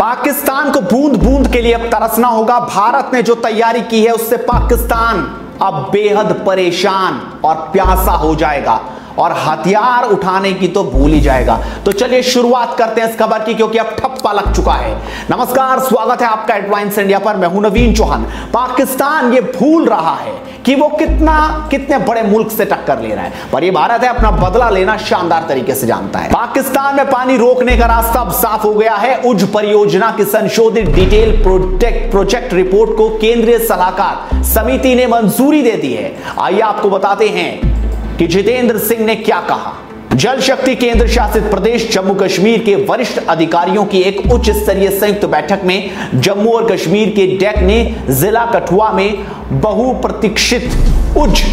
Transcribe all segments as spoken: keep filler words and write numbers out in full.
पाकिस्तान को बूंद बूंद के लिए अब तरसना होगा। भारत ने जो तैयारी की है उससे पाकिस्तान अब बेहद परेशान और प्यासा हो जाएगा और हथियार उठाने की तो भूल ही जाएगा। तो चलिए शुरुआत करते हैं इस खबर की, क्योंकि अब ठप्पा लग चुका है। नमस्कार, स्वागत है आपका हेडलाइंस इंडिया पर। मैं हूं नवीन चौहान। पाकिस्तान ये भूल रहा है कि वो कितना कितने बड़े मुल्क से टक्कर ले रहा है, पर ये भारत है अपना बदला लेना शानदार तरीके से जानता है। पाकिस्तान में पानी रोकने का रास्ता अब साफ हो गया है। उज परियोजना की संशोधित डिटेल प्रोजेक्ट प्रोजेक्ट रिपोर्ट को केंद्रीय सलाहकार समिति ने मंजूरी दे दी है। आइए आपको बताते हैं कि जितेंद्र सिंह ने क्या कहा। जल शक्ति केंद्र शासित प्रदेश जम्मू कश्मीर के वरिष्ठ अधिकारियों की एक उच्च स्तरीय संयुक्त बैठक में जम्मू और कश्मीर के डेक ने जिला कठुआ में बहुप्रतीक्षित उच्च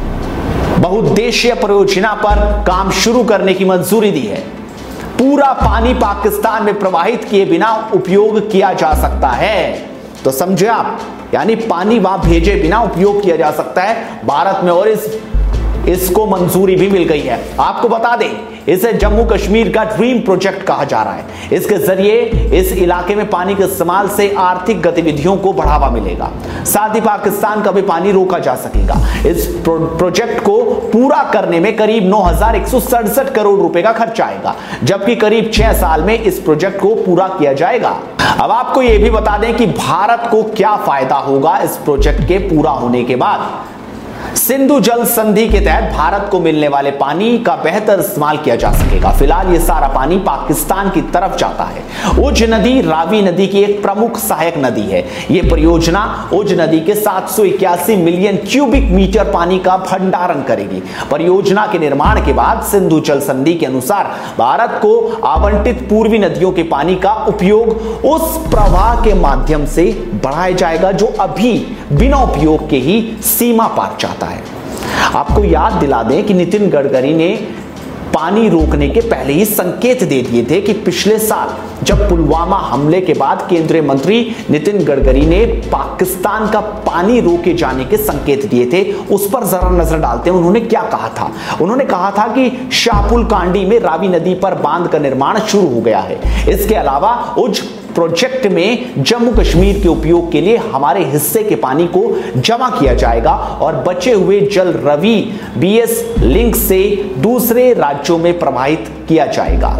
बहुउद्देशीय परियोजना पर काम शुरू करने की मंजूरी दी है। पूरा पानी पाकिस्तान में प्रवाहित किए बिना उपयोग किया जा सकता है। तो समझे आप, यानी पानी वहां भेजे बिना उपयोग किया जा सकता है भारत में, और इस इसको मंजूरी भी मिल गई है। आपको बता दें, इसे जम्मू कश्मीर का ड्रीम प्रोजेक्ट कहा जा रहा है। इसके जरिए इस इलाके में पानी के इस्तेमाल से आर्थिक गतिविधियों को बढ़ावा मिलेगा, साथ ही पाकिस्तान का भी पानी रोका जा सकेगा। इस प्रो, प्रोजेक्ट को पूरा करने में करीब नौ हजार एक सौ सड़सठ करोड़ रुपए का खर्च आएगा, जबकि करीब छह साल में इस प्रोजेक्ट को पूरा किया जाएगा। अब आपको यह भी बता दें कि भारत को क्या फायदा होगा इस प्रोजेक्ट के पूरा होने के बाद। सिंधु जल संधि के तहत भारत को मिलने वाले पानी का बेहतर इस्तेमाल किया जा सकेगा। फिलहाल ये सारा पानी पाकिस्तान की तरफ जाता है। उज नदी रावी नदी की एक प्रमुख सहायक नदी है। ये परियोजना उज नदी के सात सौ इक्यासी मिलियन क्यूबिक मीटर पानी का भंडारण करेगी। परियोजना के निर्माण के बाद सिंधु जल संधि के अनुसार भारत को आवंटित पूर्वी नदियों के पानी का उपयोग उस प्रवाह के माध्यम से बढ़ाया जाएगा जो अभी बिना उपयोग के ही सीमा पार जाता है। आपको याद दिला दें कि नितिन गडकरी ने पानी रोकने के पहले ही संकेत दे दिए थे कि पिछले साल जब पुलवामा हमले के बाद केंद्रीय मंत्री नितिन गडकरी ने पाकिस्तान का पानी रोके जाने के संकेत दिए थे। उस पर जरा नजर डालते हैं उन्होंने क्या कहा था। उन्होंने कहा था कि शाहपुल कांडी में रावी नदी पर बांध का निर्माण शुरू हो गया है। इसके अलावा उज प्रोजेक्ट में जम्मू कश्मीर के उपयोग के लिए हमारे हिस्से के पानी को जमा किया जाएगा और बचे हुए जल रवि बीएस लिंक से दूसरे राज्यों में प्रवाहित किया जाएगा।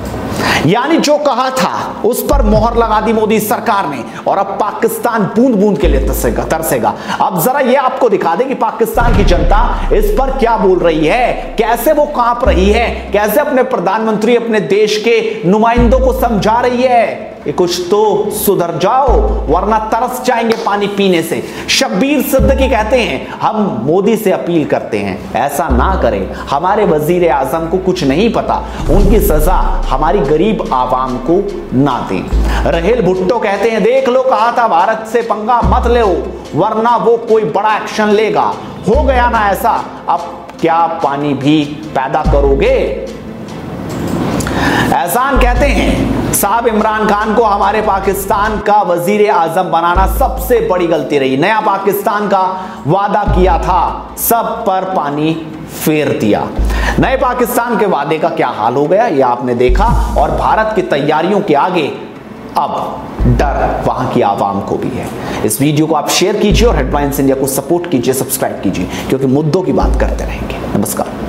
यानी जो कहा था उस पर मोहर लगा दी मोदी सरकार ने, और अब पाकिस्तान बूंद बूंद के लिए तरसेगा तरसेगा। अब जरा ये आपको दिखा दें कि पाकिस्तान की जनता इस पर क्या बोल रही है, कैसे वो कांप रही है, कैसे अपने प्रधानमंत्री अपने देश के नुमाइंदों को समझा रही है कि कुछ तो सुधर जाओ वरना तरस जाएंगे पानी पीने से। शब्बीर सिद्दीकी कहते हैं, हम मोदी से अपील करते हैं ऐसा ना करें। हमारे वजीर आजम को कुछ नहीं पता, उनकी सजा हमारी गरीब आवाम को ना दें। रहेल भुट्टो कहते हैं, देख लो कहा था भारत से पंगा मत लो वरना वो कोई बड़ा एक्शन लेगा। हो गया ना ऐसा, अब क्या पानी भी पैदा करोगे। एहसान कहते हैं, साहब इमरान खान को हमारे पाकिस्तान का वजीर आजम बनाना सबसे बड़ी गलती रही। नया पाकिस्तान का वादा किया था, सब पर पानी फेर दिया। नए पाकिस्तान के वादे का क्या हाल हो गया ये आपने देखा, और भारत की तैयारियों के आगे अब डर वहां की आवाम को भी है। इस वीडियो को आप शेयर कीजिए और हेडलाइंस इंडिया को सपोर्ट कीजिए, सब्सक्राइब कीजिए, क्योंकि मुद्दों की बात करते रहेंगे। नमस्कार।